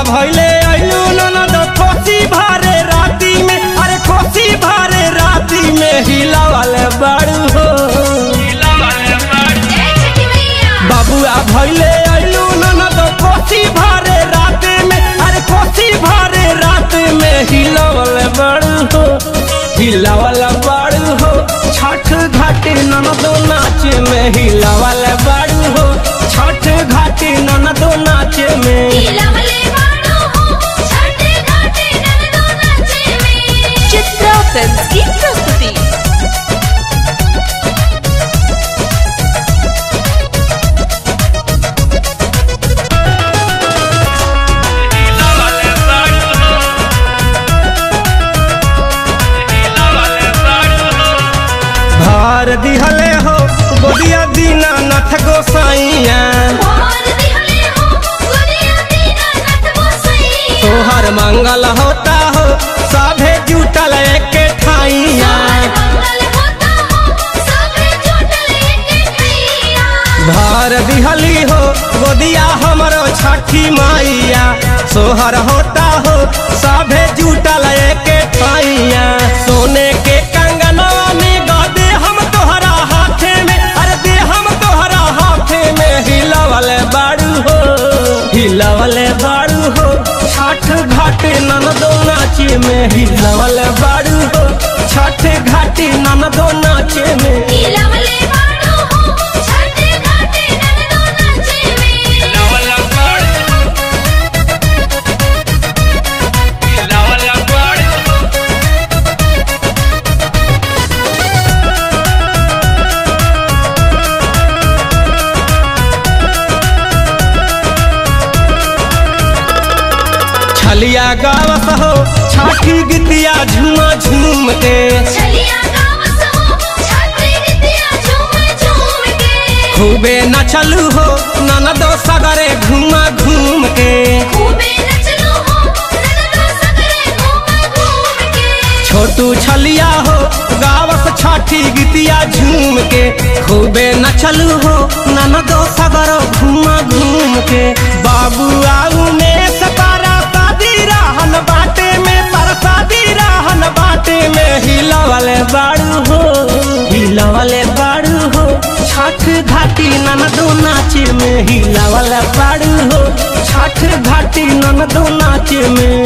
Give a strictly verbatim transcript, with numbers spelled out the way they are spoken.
भइले आइलू ननद कोसी भरे राती में, अरे कोसी भरे राती में हिलावले बाड़ू हो। बाबुआ भइले आइलू ननद कोसी भरे रात में, अरे कोसी भरे रात में हिलावले बाड़ू हो, हिलावले बाड़ू हो। छठ घाटी ननदो नाचे में हिलावले बाड़ू हो, छठ घाटी ननदो नाचे में हिलावले बाड़ू हो, छठ घाटी ननदो नाचे में। चित्रा फिल्म्स की प्रस्तुति। भार दिहले हो गोदिया दीना नाथ गोसाइया, तोहर मंगल होता हो सभे जुटल एक ठाइया। भार दिहली हो गोदिया हमरो छठी माइया, सोहर होता हो सभे जुटल एक ठाइया। सोने के कंगनवा में गदे हम तोहरा हाथे में, अरे दे हम तोहरा हाथे में हिलावले बाड़ू हो, हिलावले बाड़ू हो। छठ घाटी ननदो नाचे में हिलावले बाड़ू हो, छठ घाटी ननदो नाचे में हिलावले बाड़ू हो, छठ घाटी ननदो नाचे में। हिलावले बाड़ू हिलावले बाड़ू छलिया गावत हो छठी गीतिया झूमा झूम के, छलिया गावत हो छठी गीतिया झूम झूम के। खूबे नचलू हो ननदो सगरे घूमा घूम के, खूबे नचलू हो ननदो सगरे घूम घूम के। छोटू छलिया हो गावत छठी गीतिया झूम के, खूबे नचलू हो ननदो सगरो घूमा घूम के। बाबू आऊ में सपारा शादी रहन बाटे में, पर शादी रहन बाटे में हिलावले बाड़ू हो, हिलावले बाड़ू हो। छठ घाटी ननदो नाचे में हिलावले बाड़ू हो, छठ घाटी ननदो नाचे में